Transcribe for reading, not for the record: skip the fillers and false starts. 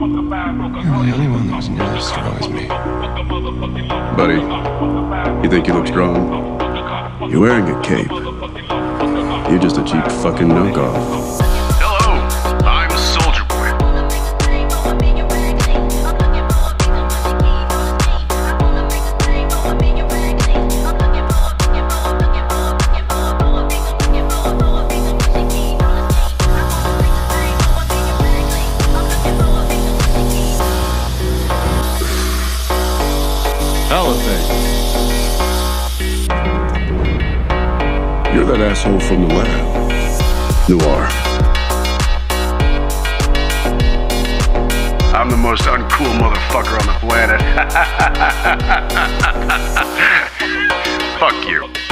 You're the only one that was near as strong as me. Buddy, you think you look strong? You're wearing a cape. You're just a cheap fucking knockoff. Hello, I'm Soldier Boy. You're that asshole from the lab. Noir. I'm the most uncool motherfucker on the planet. Fuck you.